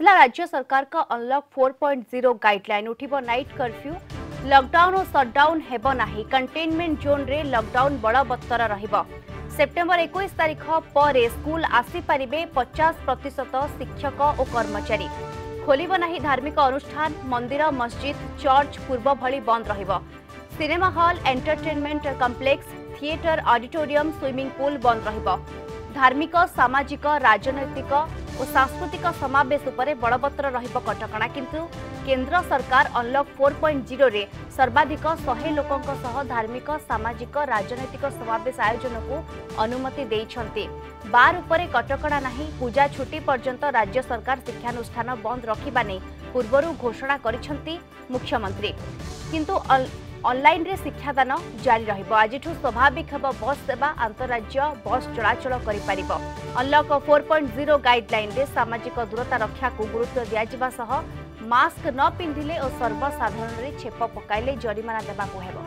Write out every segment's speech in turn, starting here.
उठिला राज्य सरकार का अनलॉक 4.0 गाइडलाइन उठिबो नाइट कर्फ्यू लॉकडाउन और शटडाउन हेबो नाही कंटेनमेंट जोन रे लॉकडाउन बलवत्तर रहिबो सेप्टेम्बर 21 तारिख पर स्कूल आसी पारिबे 50% शिक्षक और कर्मचारी खोलिबो नाही धार्मिक अनुष्ठान मंदिर मस्जिद चर्च पूर्व भली बंद रहिबो cinema hall entertainment complex theatre auditorium swimming pool बंद रहिबो धार्मिक सामाजिक राजनैतिक और सांस्कृतिक समावेश उपरे बलवत्तर रहिबो कटकणा किंतु केंद्र सरकार अनलॉक 4.0 रे सर्वाधिक 100 लोकंक सह धार्मिक सामाजिक राजनैतिक समावेश आयोजन को अनुमति देइछंती बार उपरे कटकणा नाही पूजा छुट्टी पर्यंत राज्य सरकार शिक्षानुष्ठान बंद रखिबा नै पूर्वरु घोषणा करिछंती मुख्यमंत्री किंतु ऑनलाइन रे शिक्षादान जारी रहिबो आजिठु स्वाभाविक हेबो बस सेवा अंतरराज्य बस चलाचल करि परिबो अनलॉक 4.0 गाइडलाइन रे सामाजिक दूरता रक्षा को गुरुत्व दिया जिबा सह मास्क न पिंधिले और सर्वसाधारण रे छेप पकाइले जरिमाना देबा को हेबो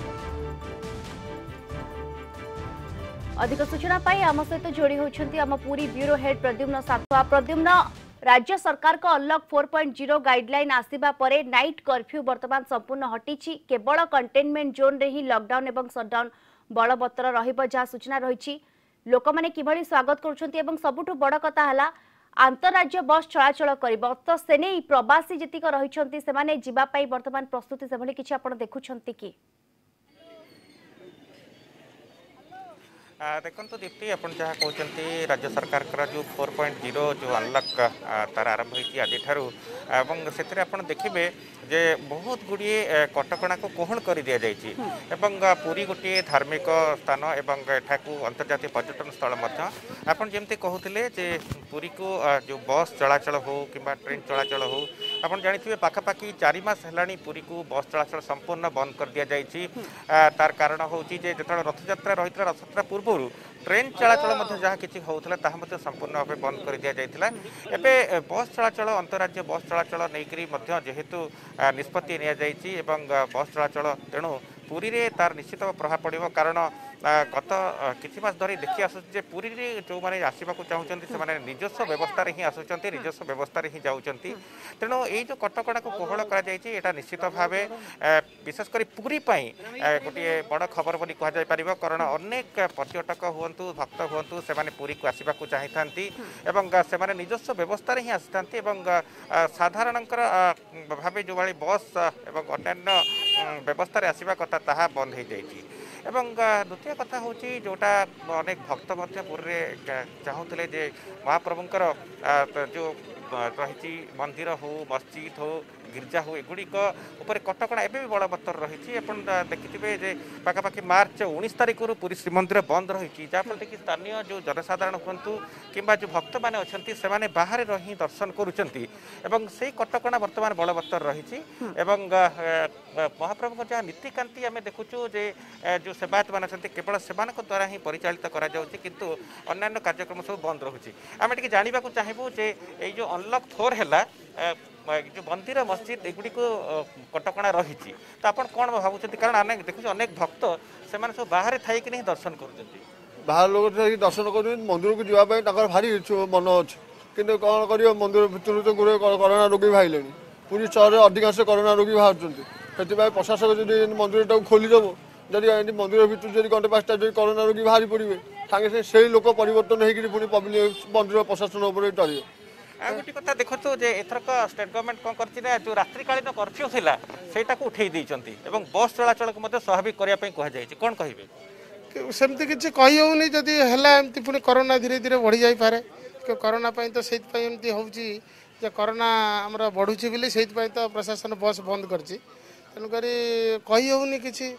अधिक सूचना पाई आम सहित जोड़ी होछंती आम पूरी ब्यूरो हेड प्रद्युम्न साखुआ प्रद्युम्न राज्य सरकार को अनलॉक 4.0 गाइडलाइन आसीबा परे नाइट कर्फ्यू वर्तमान संपूर्ण हटिछि केवल कंटेनमेंट जोन रे ही लॉकडाउन एवं शटडाउन बलवत्तर रहिबो जा सूचना रहिछि लोक माने किभଳି स्वागत करूछंती एवं सबुठु बड़ कथा हला अंतरराज्य बस चलाचल करिबो तो सेने प्रवासी जतिक रहिछंती से माने जिबा पई वर्तमान प्रस्तुति से भली किछि आपण देखुछंती की देखो दीप्ति आप जहाँ कहते राज्य सरकार जो 4.0 जो अनलॉक तार आरंभ होती आज से आप देखिए जे बहुत गुड़िए कटकणा को कोहण कर दि जाइए पुरी गोटे धार्मिक स्थान एवं एठाकू अंतर्जातीय पर्यटन स्थल आपन जमती कहते जे पुरी को जो बस चलाचल हो कि ट्रेन चलाचल हो आप जानी पाखापाखि 4 मास है पुरी को बस चलाचल संपूर्ण बंद कर दि जाइए तार कारण हूँ जो रथयात्रा रही रथयात्रा पूर्व ट्रेन चलाचल जहाँ किसी होता संपूर्ण भाव बंद कर दि जाता एवं बस चलाचल अंतरराज्य बस चलाचल नहीं जेहेतु निष्पत्ति नि बस चलाचल तेणु पुरी रे तार निश्चित प्रभाव पड़ो कारण गत किछि मास धरी देखि आसुचे पुरी रे जो माने आसीबाकू चाहुचंती से माने निजस्व व्यवस्था रे ही आसुचंती निजस्व व्यवस्था रे ही जाउचंती तेणु एई जो कटकणा को कोहळ करा जायछि एटा निश्चित भावे विशेष करी पुरी पई गोटे बड़ खबर बोली कहा जाय परिबो कारण अनेक पर्यटक हुअन्तु भक्त हुअन्तु से माने पुरी को आसीबाकू चाहिथांती एवं से माने निजस्व व्यवस्था रे ही आसिथांती एवं साधारणकर भावे जो वाली बस एवं अन्य व्यवस्था रे आसीबा कथा ताहा बंद हो जाइछि एवं द्वितीय कथा हूँ जोटा अनेक भक्त पूरी चाहूले जे महाप्रभुंकर जो रही मंदिर हो मस्जिद हो गिरजा हो एगुड़िक कटकणा एवं भी बलवत्तर रही देखिए जे पाखापाखि मार्च 19 तारिख पुरी श्रीमंदिर बंद रही जहाँफल कि स्थानीय जो जनसाधारण हूँ कि जो भक्त मैंने अच्छा से बाहर रही दर्शन करुँच से कटकणा बर्तमान बलवत्तर रही महाप्रभु जहाँ नीतिकांति आम देखुचु जे जो सेवायत मान अच्छा केवल से द्वारा ही परिचालित किंतु अन्य कार्यक्रम सब बंद रोचे आम टे जानवा चाहबू जे जो अनलॉक 4 है जो मंदिर मस्जिद एगुड़ी को कटकणा रही तो आप कौन भावुं कारण आम देखुचे अनेक भक्त से सब बाहर थी नहीं दर्शन कर बाहर लोग दर्शन कर मंदिर को जावाई भारी मन अच्छे कि कौन कर मंदिर भितर तो कोरोना रोगी बाहर पूरी सहर अधिकांश कोरोना रोगी बाहर से प्रशासक जब मंदिर खोलीदेव जब मंदिर भितर जब घंटे 5टा जो कोरोना रोगी बाहरी पड़े सागे से लोक परिवर्तन होगी मंदिर प्रशासन डर आ गोटे कथा देखो जे एथरक स्टेट गवर्नमेंट कौन कर जो रात्रिकालीन कर्फ्यू था सेटा को उठे देती बस चलाचल को स्वाभाविक करने कौन कहे सेमती किसी कही होनी जदि है पुणी कोरोना धीरे धीरे बढ़ी जापे कोरोना तो से हो कोरोना आमर बढ़ुची बोली से तो प्रशासन बस बंद करुक कही होनी किसी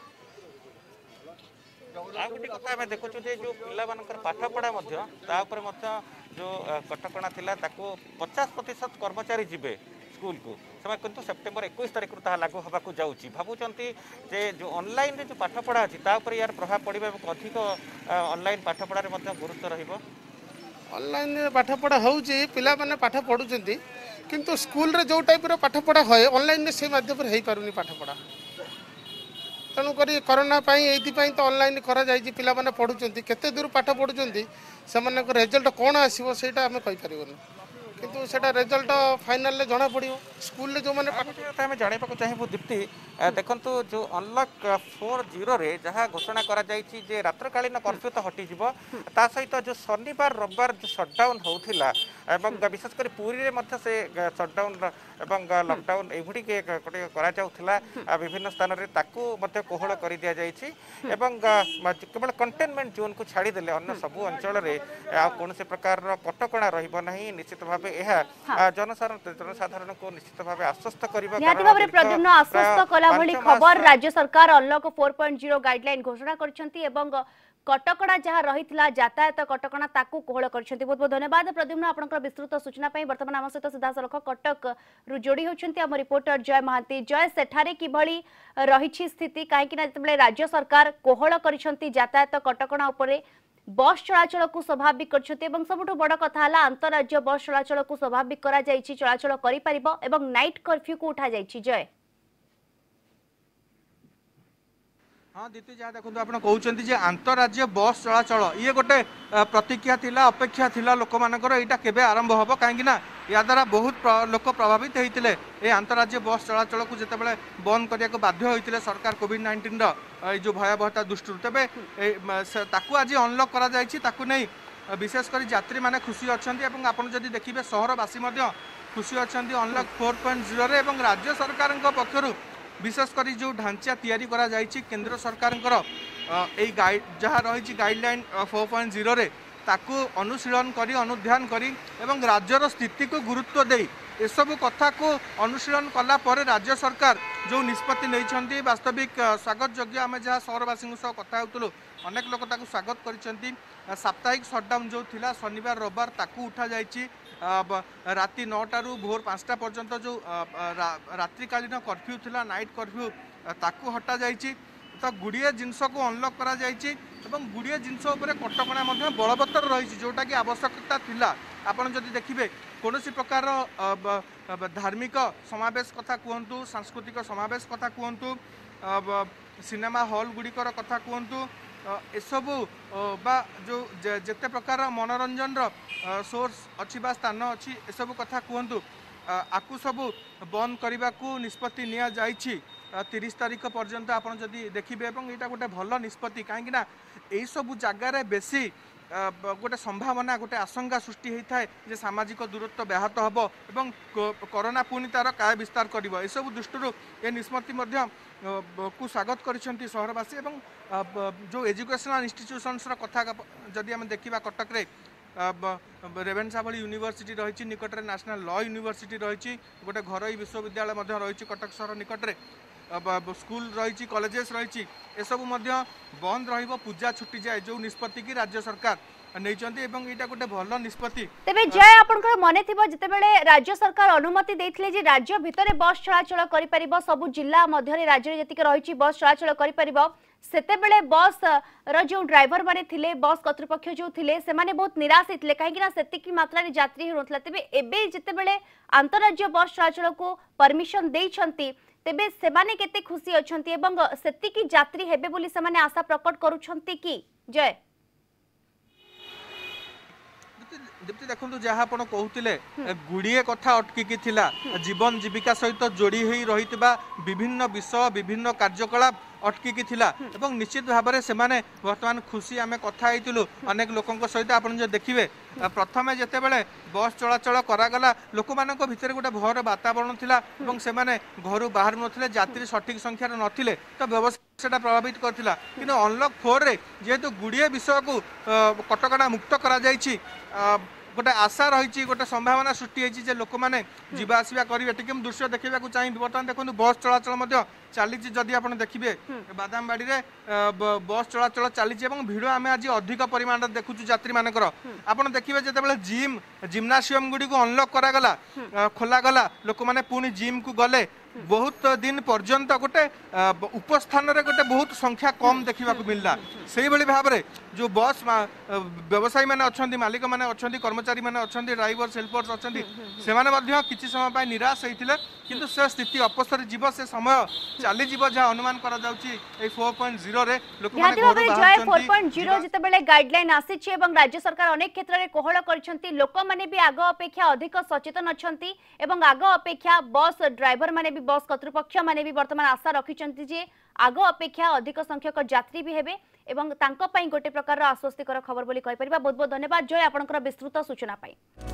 गोटे कथा आम देखु जो पिला पाठपढ़ा जो कटकणा थिला ताको 50% कर्मचारी जीवे स्कूल को से किंतु सेप्टेम्बर 21 तारिख लागू होगा जाऊँगी भावुंट जे जो ऑनलाइन रे जो पाठपढ़ा अच्छी यार प्रभाव पड़ा अधिक ऑनलाइन पाठपढ़ार गुरुत्व रहिबो ऑनलाइन पाठपढ़ा होउची पिला माने पाठ पढुचंती किंतु स्कूल रे जो टाइप रो पाठपढ़ा होय ऑनलाइन से माध्यम रे हेई पारुनी पाठपढ़ा तेणुक कोरोना ये तो ऑनलाइन करा जाइए पिला माने पढ़ुचंती केते दूर पाठ पढ़ुचंती से रेजल्ट कौन आसीबो सेटा हमें कहि परिबोनी किंतु सेटा रिजल्ट फाइनल जना पड़ो स्कूल जो मैंने आम जानवाक चाहबू दीप्ति देखु जो अनलक 4.0 रे जहाँ घोषणा करा जायछि जे रात्रकालीन कर्फ्यू तो हटिଯିव ता सहित जो शनिवार रविवार जो सटडाउन होउथिला एवं विशेषकर पुरी रे मध्य से सटडाउन एवं लॉकडाउन एभुडी के करा जाउथिला विभिन्न स्थान रे ताकू मध्य कोहळ करि दिया जायछि एवं केवल कंटेनमेंट जोन को छाड़ी देले अन्य सबु अंचल रे आ कोनसे प्रकार कटकणा रहिबो नाही निश्चित भाबे एहा जनसाधारण को निश्चित भाबे आश्वस्त करिबा निहाती भाबरे प्रद्युम्न आश्वस्त कला भली खबर राज्य सरकार अनलक 4.0 गाइडलाइन घोषणा करछंती एवं कटकणा जहाँ रही यातायात कटकणा ताकू कोहल करछंती। बहुत बहुत धन्यवाद प्रद्युम्न आपनकर विस्तृत सूचना पई। वर्तमान आम सहित सीधा सलख कटक रु जोड़ी होछंती आम रिपोर्टर जय महांती। जय सेठारे किभली रहिछि स्थिति काहेकि ना जतबेले राज्य सरकार कोहल करछंती यातायात कटकणा उपरे बस चलाचल को स्वाभाविक करछंती एवं सबुठु बड़ कथा हला अंतरराज्य बस चलाचल को स्वाभाविक करा जायछि चलाचल करि परिबो एवं नाइट कर्फ्यू को उठा जायछि। जय हाँ दीप्ति जहाँ देखो आप कहते आंतरराज्य बस चलाचल ये गोटे प्रतिक्रिया थिला अपेक्षा थिला लोक मानकर यहाँ केबे आरंभ हम कहीं या द्वारा बहुत लोक प्रभावित होते ये आंतरराज्य बस चलाचल को जितेबाला बंद करने को बाध्य होते सरकार कोविड-19 जो भयावहता दृष्टि तेरे आज अनलक कर विशेषकर यात्री मैंने खुशी अच्छा आप देखिए सहरवासी खुशी अच्छा अनलक 4.0 रे राज्य सरकार पक्षर विशेषकर जो ढांचा तैयारी करा जायछि केंद्र सरकार गाइड जहाँ रही गाइडलाइन 4.0 रे ताकू अनुशीलन करी अनुध्यान करी एवं राज्यर स्थिति को गुरुत्व दे एसबू कथा को अनुशीलन कला पर राज्य सरकार जो निष्पत्ति नहीं वास्तविक स्वागत योग्य आम जहाँ सहरवासी कथा होतलु अनेक लोक ताकू स्वागत करिसेंती। साप्ताहिक सटडाउन जो थिला शनिवार रविवार ताकू उठा जायछि राति 9 रु भोर 5टा पर्यंत जो रात्रिकालीन कर्फ्यू थिला नाइट कर्फ्यू ताकू हटा जायछि तो गुड़िए जिनस को अनलक करा जायछि एवं गुड़िए जिनस उपरे कटकणा मध्य बलवत्तर रही जोटा कि आवश्यकता थिला। आपण जदि देखिबे कोनोसी प्रकार धार्मिक समावेश कथा कहतु सांस्कृतिक समावेश कथा कहतु सिनेमा हॉल गुड़िकर कथा कहतु एसबू बा जो जेते प्रकार मनोरंजन सोर्स अच्छी बा स्थान अच्छी एसबू कथा कहतु आकु सबू बंद करने को निष्पत्ति निया जाइछि 30 तारीख पर्यंत आप देखिए यहाँ गोटे भल निष्पत्ति कहीं यही सबू जगार बेसी गोटे संभावना गोटे आशंका सृष्टि होता है जे सामाजिक दूरत्व व्याहत हम एवं कोरोना पुणी तार काय विस्तार कर सबू दृष्टि ये निष्पत्ति को स्वागत करिसेंती सहरवासी एवं जो एजुकेशनल इंस्टीट्यूशन्स कथा जदि आम देखा कटक रे रेवेन्सा भली यूनिवर्सिटी रही निकट में नेशनल लॉ यूनिवर्सिटी रही गोटे घरोई विश्वविद्यालय रही कटक सहर निकट में स्कूल रही कॉलेजेस रही एसबू बंद रहिबो पूजा छुट्टी जाए जो निष्पत्ति की राज्य सरकार नहीं गोटे भल निष्पत्ति। तेबे जय आपनकर मने थिबो जतेबेले राज्य सरकार अनुमति देथिले जे राज्य भितरे बस चलाचल करि परिबो सबु जिल्ला मध्य राज्य जतिक रही बस चलाचल करि परिबो सेतेबेले बस रो जो ड्राइवर माने थिले बस कर्तृपक्ष जो थिले से माने बहुत निराश हितले काहेकि ना सेतिकी मात्रा रे यात्री होनथला तेबे एबे जतेबेले अंतरराज्य बस चलाचल को परमिशन देइछंती तेबे सेमाने केते खुशी अछंती एवं सेतिकी यात्री हेबे बोली सेमाने आशा प्रकट करूछंती कि जय दीप्ति देखो जहाँ आप कहते गुड़िए कथा अटकी थिला जीवन जीविका सहित जोड़ी हो रही विभिन्न विषय विभिन्न कार्यकलाप अटकी थिला एवं निश्चित भाव में से बर्तमान खुशी आम कथा अनेक लोकों सहित आप देखिए प्रथमे जिते बड़े बस चलाचल करागला लोक मान भितर गोटे भयर वातावरण थिला से घर बाहर नथिले यात्री सठिक संख्यार नथिले तो व्यवसाय प्रभावित करथिला किंतु अनलक 4 रे जेहेतु गुड़िए विषय को कटकणा मुक्त करा जायछि गोटे आशा रही गोटे संभावना सृष्टि होती लोक मैंने जीवा आसवा करेंगे टी दृश्य देखा चाहिए बर्तमान देखो बस चलाचल चली जदि आप देखिए बादामबाड़ी में बस चलाचल चली भिड़ आम आज अधिक परिमाण देखु यात्री मानकर आप देखिए जिते जिम जिम्नासियम गुड़ी को अनलक करागला खोलागला लोक मैंने पुणी जिम को गले बहुत दिन पर्यंत गोटे उपस्थान रे गोटे बहुत संख्या कम देखा मिलला से भाव में जो बस व्यवसायी मैंने अच्छा मालिक मैंने अच्छा कर्मचारी मैंने अच्छा ड्राइवर्स हेल्पर्स अच्छा से किसी समय निराश होते किंतु से स्थिति अपसर जीव से समय चली जीव जहाँ अनुमान करा जाउची ए 4.0 रे लोक माने घर जय 4.0 जितेबेले गाइडलाइन आसीछि एवं राज्य सरकार अनेक क्षेत्र में कोहल करछंती लोक माने भी आग अपेक्षा अधिक सचेतन अछंती एवं आग अपेक्षा बस ड्राइवर माने भी बस कर्तृपक्ष माने भी वर्तमान आशा रखिछंती जे आग अपेक्षा अधिक संख्यक यात्री भी हेबे एवं तांको पई गोटे प्रकार आश्वस्तिकर खबर बोली कहि परिबा। बहुत बहुत धन्यवाद जय आपनकर विस्तृत सूचना पाई।